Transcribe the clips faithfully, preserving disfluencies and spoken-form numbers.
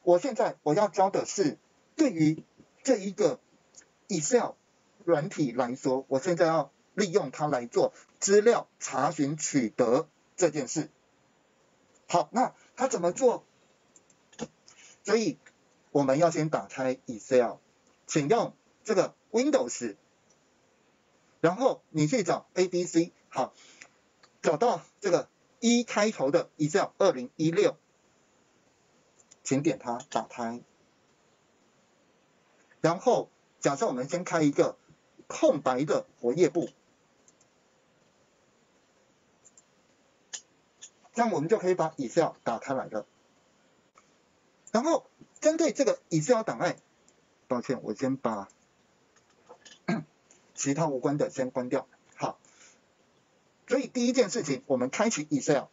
我现在我要教的是对于这一个 Excel 软体来说，我现在要利用它来做资料查询取得这件事。好，那它怎么做？所以我们要先打开 Excel， 请用这个 Windows， 然后你去找 A B C， 好，找到这个一开头的 Excel 二零一六，请点它打开。然后假设我们先开一个空白的活页簿，这样我们就可以把 Excel 打开来了。然后针对这个 Excel 档案，抱歉，我先把其他无关的先关掉。好，所以第一件事情，我们开启 Excel。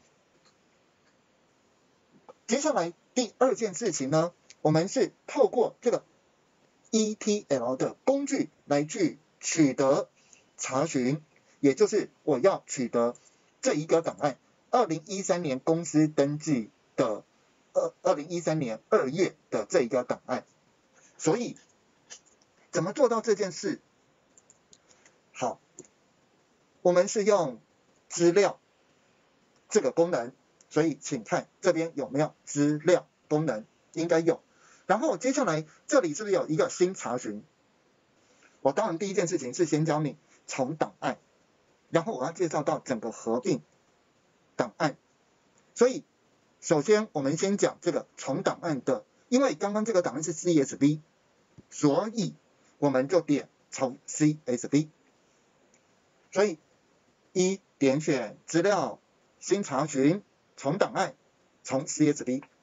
接下来第二件事情呢，我们是透过这个 E T L 的工具来去取得查询，也就是我要取得这一个档案，二零一三年公司登记的二二零一三年二月的这一个档案。所以怎么做到这件事？好，我们是用资料这个功能，所以请看这边有没有资料功能，应该有。然后接下来这里是不是有一个新查询？我当然第一件事情是先教你从档案，然后我要介绍到整个合并档案。所以首先我们先讲这个从档案的，因为刚刚这个档案是 C S V， 所以我们就点从 C S V。所以一点选资料新查询从档案从 C S V。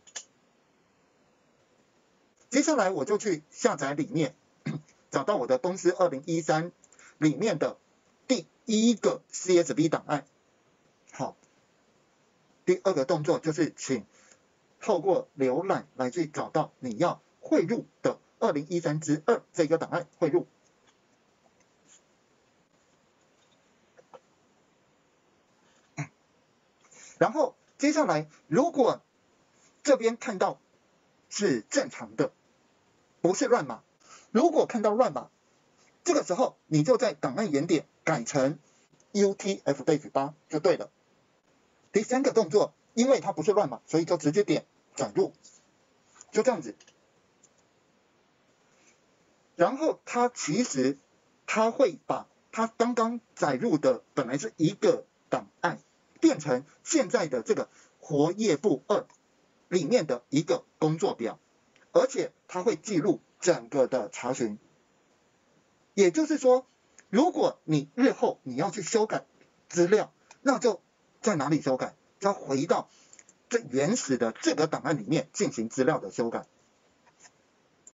接下来我就去下载里面找到我的公司二零一三里面的第一个 C S V 档案。好，第二个动作就是请透过浏览来去找到你要汇入的二零一三之二这个档案汇入。然后接下来如果这边看到是正常的，不是乱码，如果看到乱码，这个时候你就在档案原点改成 U T F 八就对了。第三个动作，因为它不是乱码，所以就直接点转入，就这样子。然后它其实它会把它刚刚载入的本来是一个档案，变成现在的这个活页簿二里面的一个工作表，而且它会记录整个的查询。也就是说，如果你日后你要去修改资料，那就在哪里修改？就要回到最原始的这个档案里面进行资料的修改。